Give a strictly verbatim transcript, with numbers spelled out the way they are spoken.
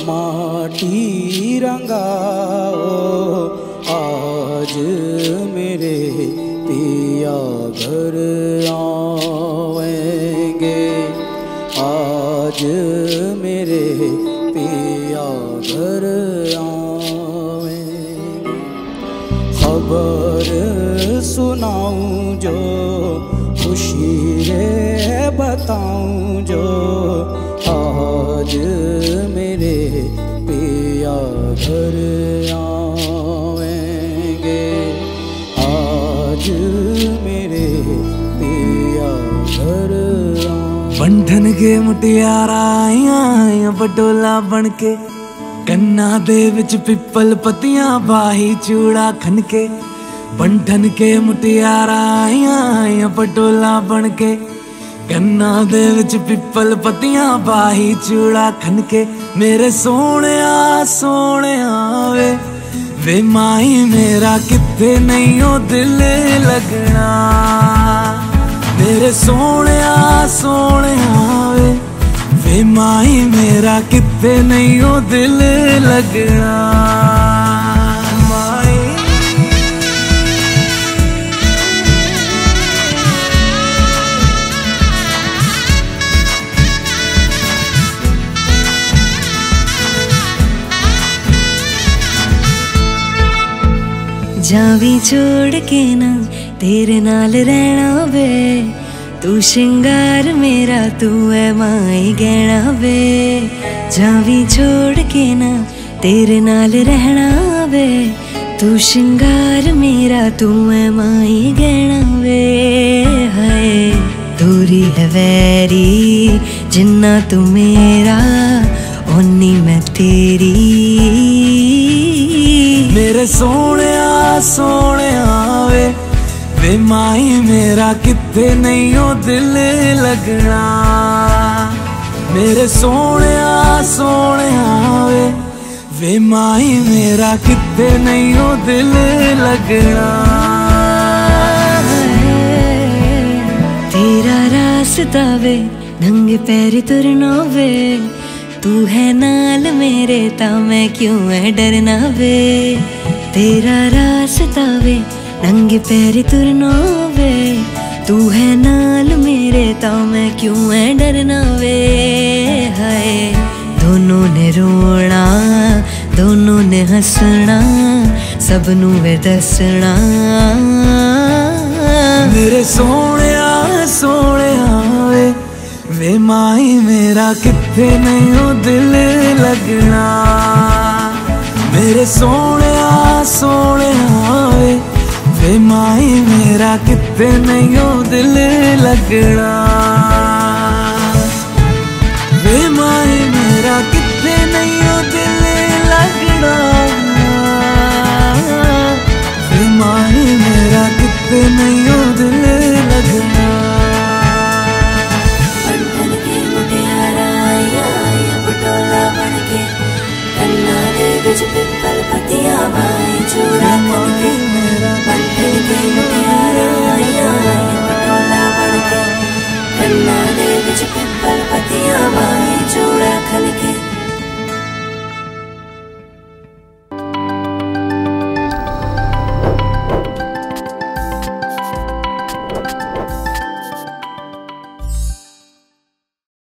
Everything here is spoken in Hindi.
माटी रंगाओ, आज मेरे पिया घर आवेंगे, आज मेरे पिया घर आवेंगे। खबर सुनाऊं जो खुशी रे बताऊं जो, आज मेरे पिया घर आवेंगे, आज मेरे पिया घर आवेंगे। बंधन के मुटियारा आइया बटोला बनके, कन्ना दे विच पिपल पतियां बाही चूड़ा खनके। बंधन के मुटियारा आइया पटोला बनके, कन्ना दे विच पिपल पतियां बाही चूड़ा खनके। मेरे सोने सोने वे वे माई मेरा किथे नहीं हो दिल लगना। मेरे सोने सोने वे वे माई मेरा किथे नहीं हो दिल लगना। जावी छोड़ के ना तेरे नाल रहना वे, तू श्रृंगार मेरा तू है माई गहना वे। जावी छोड़ के ना तेरे नाल रहना वे, तू श्रृंगार मेरा तू है माई गहना वे। हाय दूरी है वैरी जिन्ना तू मेरा, ओनी मैं तेरी। मेरे सोने सोने वे वे माई मेरा किथे नहीं हो दिल लगना। मेरे सोने सोने वे वे माई मेरा किथे नहीं हो दिल लगना। तेरा रास्ता वे नंगे पैर तुरना वे, तू है नाल मेरे ता मैं क्यों है डरना वे। तेरा रास्ता वे नंगे पैर तुरना वे, तू है नाल मेरे ता मैं क्यों है डरना वे। हाय दोनों ने रोना दोनों ने हंसना, सबनू वे दसना। मेरे सोने सोने वे वे माई मेरा किथे नहीं हो दिल लगना। मेरे सोने सोने वे वे माई मेरा किथे नहीं हो दिल लगना। वे माई मेरा किथे नहीं हो दिल लगना। वे माई मेरा किथे नहीं हो दिल लगना। पिपल पतिया बाई चूड़ा